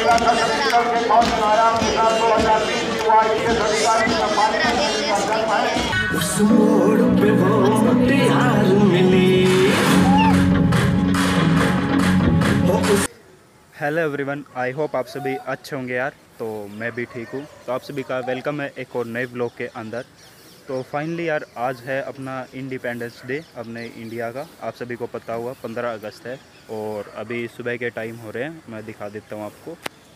उस मोड़ पे वो प्यार मिली। हेलो एवरीवन, आई होप आप सभी अच्छे होंगे यार। तो मैं भी ठीक हूँ। तो आप सभी का वेलकम है एक और नए ब्लॉग के अंदर। तो फाइनली यार आज है अपना इंडिपेंडेंस डे अपने इंडिया का। आप सभी को पता हुआ 15 अगस्त है और अभी सुबह के टाइम हो रहे हैं। मैं दिखा देता हूँ आपको,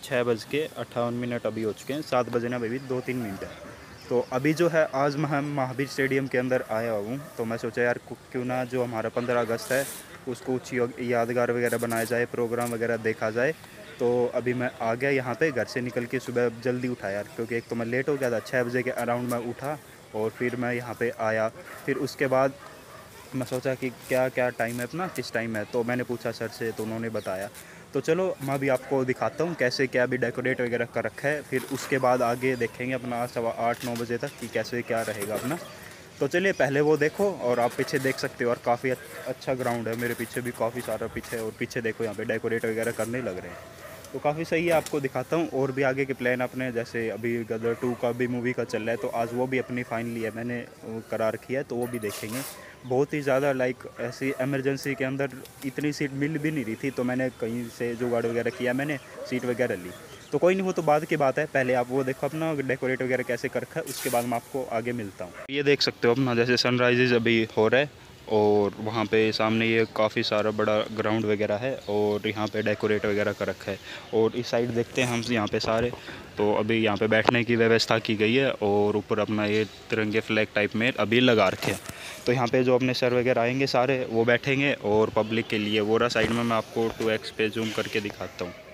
6:58 अभी हो चुके हैं। 7 बजने अभी 2-3 मिनट है। तो अभी जो है आज मैं महावीर स्टेडियम के अंदर आया हूँ। तो मैं सोचा यार क्यों ना जो हमारा 15 अगस्त है उसको कुछ यादगार वगैरह बनाया जाए, प्रोग्राम वगैरह देखा जाए। तो अभी मैं आ गया यहाँ पे। घर से निकल के सुबह जल्दी उठा यार, क्योंकि एक तो मैं लेट हो गया था। 6 बजे के अराउंड मैं उठा और फिर मैं यहाँ पे आया। फिर उसके बाद मैं सोचा कि क्या क्या टाइम है अपना, किस टाइम है। तो मैंने पूछा सर से, तो उन्होंने बताया। तो चलो मैं भी आपको दिखाता हूँ कैसे क्या भी डेकोरेट वगैरह कर रखा है। फिर उसके बाद आगे देखेंगे अपना 8:15-9 बजे तक कि कैसे क्या रहेगा अपना। तो चलिए पहले वो देखो। और आप पीछे देख सकते हो और काफ़ी अच्छा ग्राउंड है। मेरे पीछे भी काफ़ी सारा पीछे, और पीछे देखो यहाँ पे डेकोरेट वगैरह करने लग रहे हैं। तो काफ़ी सही है, आपको दिखाता हूँ। और भी आगे के प्लान अपने, जैसे अभी गदर 2 का भी मूवी का चल रहा है, तो आज वो भी अपनी फाइनली है, मैंने करा रखी है, तो वो भी देखेंगे। बहुत ही ज़्यादा लाइक ऐसी इमरजेंसी के अंदर इतनी सीट मिल भी नहीं रही थी, तो मैंने कहीं से जुगाड़ वगैरह किया, मैंने सीट वगैरह ली। तो कोई नहीं, वो तो बाद की बात है। पहले आप वो देखो अपना डेकोरेट वगैरह कैसे कर रखा है, उसके बाद मैं आपको आगे मिलता हूँ। ये देख सकते हो अपना जैसे सनराइजेज अभी हो रहा है और वहाँ पे सामने ये काफ़ी सारा बड़ा ग्राउंड वगैरह है और यहाँ पे डेकोरेट वगैरह कर रखा है। और इस साइड देखते हैं हम यहाँ पे सारे। तो अभी यहाँ पे बैठने की व्यवस्था की गई है और ऊपर अपना ये तिरंगे फ्लैग टाइप में अभी लगा रखे हैं। तो यहाँ पे जो अपने सर वगैरह आएंगे सारे, वो बैठेंगे। और पब्लिक के लिए वो रहा साइड में, मैं आपको 2x पे जूम करके दिखाता हूँ,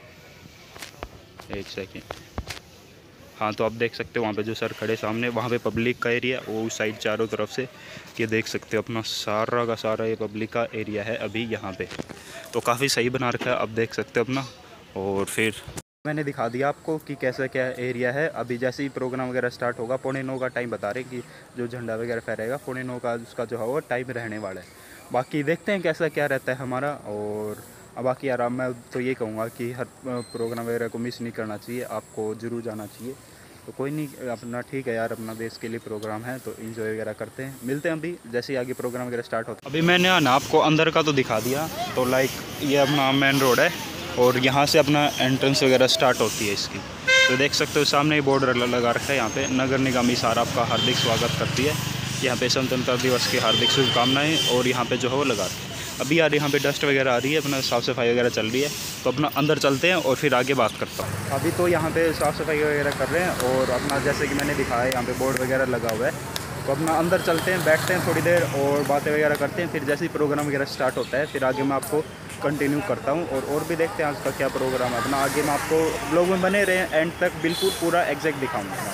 एक सेकेंड। हाँ, तो आप देख सकते हो वहाँ पे जो सर खड़े सामने, वहाँ पे पब्लिक का एरिया, वो उस साइड चारों तरफ से ये देख सकते हो अपना सारा का सारा ये पब्लिक का एरिया है अभी यहाँ पे। तो काफ़ी सही बना रखा है, आप देख सकते हो अपना। और फिर मैंने दिखा दिया आपको कि कैसा क्या एरिया है। अभी जैसे ही प्रोग्राम वगैरह स्टार्ट होगा, 8:45 का टाइम बता रहे कि जो झंडा वगैरह फहराएगा 8:45 का उसका जो है वो टाइम रहने वाला है। बाकी देखते हैं कैसा क्या रहता है हमारा। और बाकी यार मैं तो ये कहूँगा कि हर प्रोग्राम वगैरह को मिस नहीं करना चाहिए, आपको ज़रूर जाना चाहिए। तो कोई नहीं, अपना ठीक है यार, अपना देश के लिए प्रोग्राम है तो एंजॉय वगैरह करते हैं। मिलते हैं अभी जैसे ही आगे प्रोग्राम वगैरह स्टार्ट होता है। अभी मैंने ना आपको अंदर का तो दिखा दिया। तो लाइक ये अपना मेन रोड है और यहाँ से अपना एंट्रेंस वगैरह स्टार्ट होती है इसकी। तो देख सकते हो सामने ही बोर्ड लगा रखा है। यहाँ पे नगर निगम हिसार आपका हार्दिक स्वागत करती है। यहाँ पे स्वतंत्रता दिवस की हार्दिक शुभकामनाएँ। और यहाँ पे जो है वो लगा रखा है। अभी यार यहाँ पे डस्ट वगैरह आ रही है, अपना साफ़ सफाई वगैरह चल रही है। तो अपना अंदर चलते हैं और फिर आगे बात करता हूँ। अभी तो यहाँ पे साफ़ सफाई वगैरह कर रहे हैं और अपना जैसे कि मैंने दिखाया यहाँ पे बोर्ड वगैरह लगा हुआ है। तो अपना अंदर चलते हैं, बैठते हैं थोड़ी देर और बातें वगैरह करते हैं। फिर जैसे ही प्रोग्राम वगैरह स्टार्ट होता है फिर आगे मैं आपको कंटिन्यू करता हूँ। और भी देखते हैं आज का क्या प्रोग्राम है अपना। आगे मैं आपको ब्लॉग में बने रहे, एंड तक बिल्कुल पूरा एग्जैक्ट दिखाऊँगा।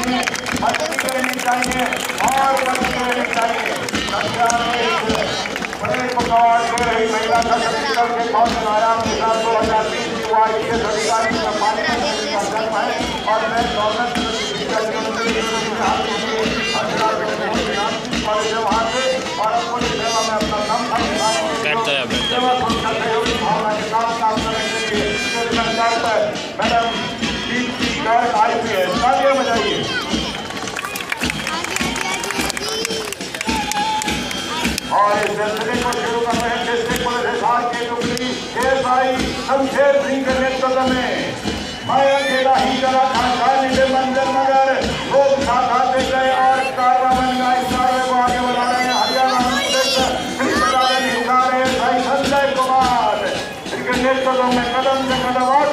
और इस सिलसिले को शुरू कर रहे हैं डिस्ट्रिक्ट पुलिस हिसार के टुकड़ी एएसआई शमशेर सिंह के नेतृत्व में। मैं अकेला ही जरा खानदानी के मंदिर मगर लोग साथ आते गए और कार्रवाई का इस कार्य को आगे बढ़ा रहे हैं। हरियाणा हिसार एएसआई संजय कुमार इनके नेतृत्व में कदम से कदम और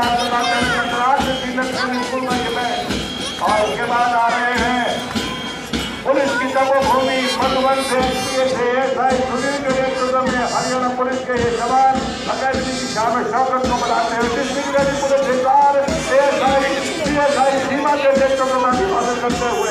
और उसके बाद आ रहे हैं पुलिस की तपोभूमि मधुबन से एएसआई सुनील के नेतृत्व में हरियाणा पुलिस के ये जवान अकेडमी की शान शौकत को बढ़ाते हुए district police Hisar ASI Seema के नेतृत्व में अभिवादन करते हुए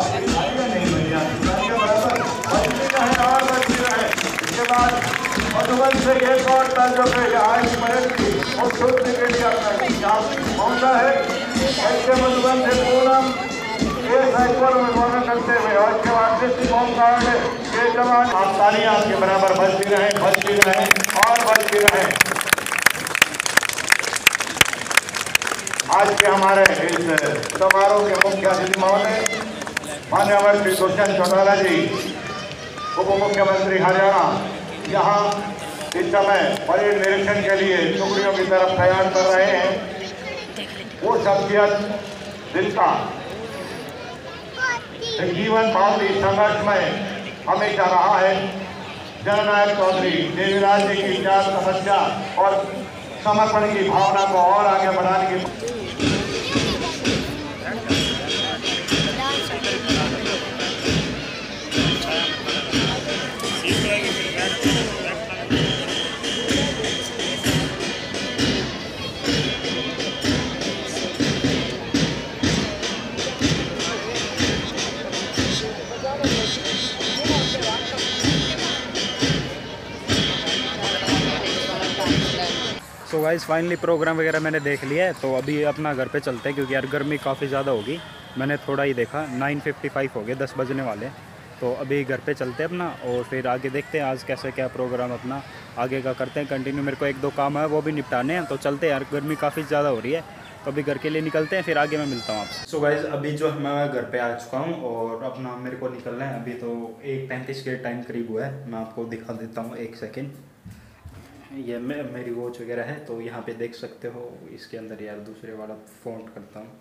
और बचती रहे। इसके बाद मधुबन से एक और जो आज महेंद्री और सूत्र के लिए अपना पहुंचा है। ऐसे मधुबन से पूनम में मौका करते हुए और इसके बाद डिस्ट्रिक्ट होमगार्ड के जवान आप तालियां आपके बराबर बजती रहे और बजती रहे। आज के हमारे इस समारोह के मुख्य अतिथि महोदय मान्यवर श्री दुष्यंत चौटाला जी, उप मुख्यमंत्री हरियाणा, यहाँ इस समय परेड निरीक्षण के लिए टुकड़ियों की तरफ तैयार कर रहे हैं। वो शख्सियत जिनका जीवन बहुत ही संघर्षमय हमेशा रहा है, जननायक चौधरी देवीराज जी की त्याग, तपस्या और समर्पण की भावना को और आगे बढ़ाने की तो गाइस फाइनली प्रोग्राम वगैरह मैंने देख लिया है, तो अभी अपना घर पे चलते हैं क्योंकि यार गर्मी काफ़ी ज़्यादा होगी। मैंने थोड़ा ही देखा, 9:55 हो गए, 10 बजने वाले। तो अभी घर पे चलते हैं अपना और फिर आगे देखते हैं आज कैसे क्या प्रोग्राम अपना आगे का करते हैं कंटिन्यू। मेरे को 1-2 काम है वो भी निपटाने हैं, तो चलते हैं यार, गर्मी काफ़ी ज़्यादा हो रही है। तो अभी घर के लिए निकलते हैं, फिर आगे मैं मिलता हूँ आपसे। सो गाइस अभी जो मैं घर पे आ चुका हूँ और अपना मेरे को निकलना है। अभी तो 1:35 के टाइम करीब हुआ है। मैं आपको दिखा देता हूँ 1 सेकेंड। ये मेरी वॉच वगैरह है, तो यहाँ पे देख सकते हो। इसके अंदर यार दूसरे वाला फ़ॉन्ट करता हूँ,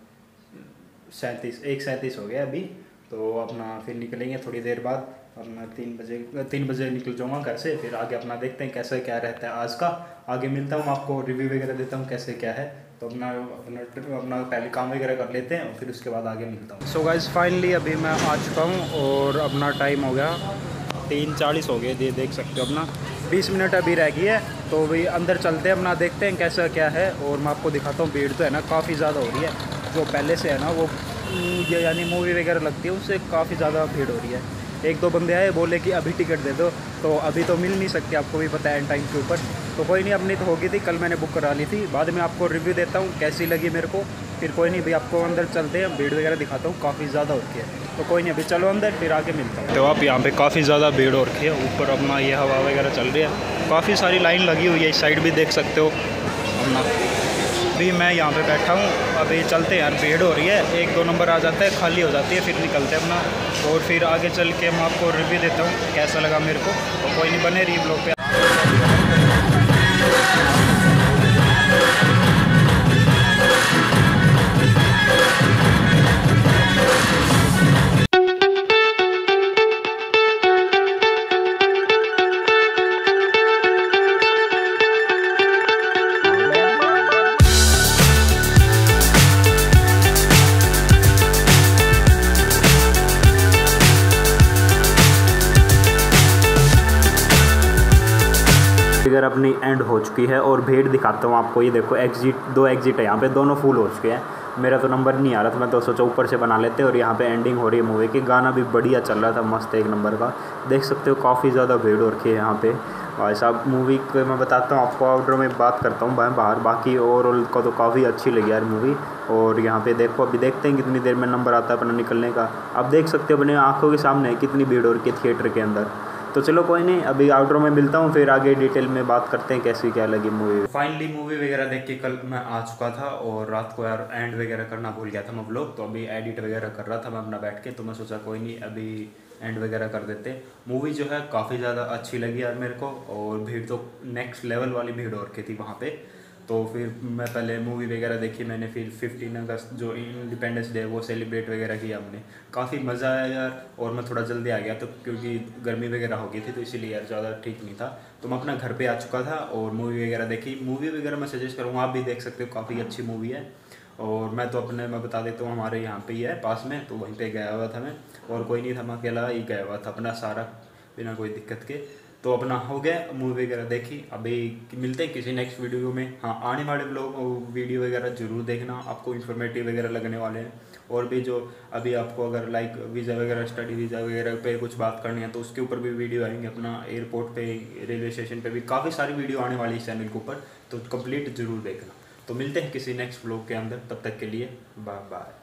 1:37 हो गया अभी। तो अपना फिर निकलेंगे थोड़ी देर बाद, अपना 3 बजे निकल जाऊँगा घर से। फिर आगे अपना देखते हैं कैसे क्या रहता है आज का। आगे मिलता हूँ, आपको रिव्यू वगैरह देता हूँ कैसे क्या है। तो अपना पहले काम वगैरह कर लेते हैं और फिर उसके बाद आगे मिलता हूँ। सो गाइस फाइनली अभी मैं आ चुका हूँ और अपना टाइम हो गया 3:40 हो गए। ये देख सकते हो अपना 20 मिनट अभी रह गई है। तो भाई अंदर चलते हैं, अपना देखते हैं कैसा क्या है। और मैं आपको दिखाता हूँ, भीड़ तो है ना काफ़ी ज़्यादा हो रही है। जो पहले से है ना वो ये यानी मूवी वगैरह लगती है उससे काफ़ी ज़्यादा भीड़ हो रही है। 1-2 बंदे आए, बोले कि अभी टिकट दे दो, तो अभी तो मिल नहीं सकती, आपको भी पता है एंड टाइम के ऊपर। तो कोई नहीं, अपनी तो होगी थी, कल मैंने बुक करा ली थी। बाद में आपको रिव्यू देता हूँ कैसी लगी मेरे को। फिर कोई नहीं भाई, आपको अंदर चलते हैं, भीड़ वगैरह दिखाता हूँ, काफ़ी ज़्यादा हो रखी है। तो कोई नहीं, अभी चलो अंदर, फिर आगे मिलता हूँ। तो आप यहाँ पे काफ़ी ज़्यादा भीड़ हो रखी है। ऊपर अपना ये हवा वगैरह चल रही है, काफ़ी सारी लाइन लगी हुई है। इस साइड भी देख सकते हो अपना। अभी मैं यहाँ पे बैठा हूँ, अभी चलते हैं यार, भीड़ हो रही है। 1-2 नंबर आ जाता है, खाली हो जाती है, फिर निकलते हैं अपना। और फिर आगे चल के मैं आपको रिव्यू देता हूँ कैसा लगा मेरे को। तो कोई नहीं, बने रही ब्लॉग पे। फिगर अपनी एंड हो चुकी है और भीड़ दिखाता हूँ आपको। ये देखो एग्जिट, 2 एग्जिट है यहाँ पे, दोनों फुल हो चुके हैं। मेरा तो नंबर नहीं आ रहा था, मैं तो सोचा ऊपर से बना लेते। और यहाँ पे एंडिंग हो रही है मूवी की, गाना भी बढ़िया चल रहा था, मस्त 1 नंबर का। देख सकते हो काफ़ी ज़्यादा भीड़ हो रखी है यहाँ पे। भाई साहब मूवी को मैं बताता हूँ आपको, आउटडोर में बात करता हूँ बाहर। बाकी ओवरऑल को तो काफ़ी अच्छी लगी यार मूवी। और यहाँ पे देखो, अभी देखते हैं कितनी देर में नंबर आता है अपना निकलने का। अब देख सकते हो अपने आँखों के सामने कितनी भीड़ हो रही है थिएटर के अंदर। तो चलो कोई नहीं, अभी आउटरो में मिलता हूँ, फिर आगे डिटेल में बात करते हैं कैसी क्या लगी मूवी। फाइनली मूवी वगैरह देख के कल मैं आ चुका था और रात को यार एंड वगैरह करना भूल गया था मैं व्लॉग। तो अभी एडिट वगैरह कर रहा था मैं अपना बैठ के, तो मैं सोचा कोई नहीं अभी एंड वगैरह कर देते। मूवी जो है काफ़ी ज़्यादा अच्छी लगी यार मेरे को। और भीड़ तो नेक्स्ट लेवल वाली भीड़ हो रखी थी वहाँ पे। तो फिर मैं पहले मूवी वगैरह देखी मैंने, फिर 15 अगस्त जो इंडिपेंडेंस डे वो सेलिब्रेट वगैरह किया हमने। काफ़ी मज़ा आया यार। और मैं थोड़ा जल्दी आ गया तो क्योंकि गर्मी वगैरह हो गई थी, तो इसीलिए यार ज़्यादा ठीक नहीं था। तो मैं अपना घर पे आ चुका था और मूवी वगैरह देखी। मूवी वगैरह मैं सजेस्ट करूँगा, आप भी देख सकते हो, काफ़ी अच्छी मूवी है। और मैं तो मैं बता देता हूँ, हमारे यहाँ पे ही है पास में, तो वहीं पे गया हुआ था मैं। और कोई नहीं था, मैं अकेला ही गया हुआ था अपना सारा, बिना कोई दिक्कत के। तो अपना हो गया, मूवी वगैरह देखी। अभी मिलते हैं किसी नेक्स्ट वीडियो में। हाँ, आने वाले वीडियो वगैरह ज़रूर देखना, आपको इन्फॉर्मेटिव वगैरह लगने वाले हैं। और भी जो अभी आपको अगर लाइक वीज़ा वगैरह, स्टडी वीज़ा वगैरह पे कुछ बात करनी है, तो उसके ऊपर भी वीडियो आएंगे। अपना एयरपोर्ट पे, रेलवे स्टेशन पे भी काफ़ी सारी वीडियो आने वाली है इस चैनल के ऊपर, तो कंप्लीट ज़रूर देखना। तो मिलते हैं किसी नेक्स्ट व्लॉग के अंदर, तब तक के लिए बाय बाय।